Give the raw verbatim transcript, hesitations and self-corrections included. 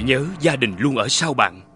Hãy nhớ gia đình luôn ở sau bạn.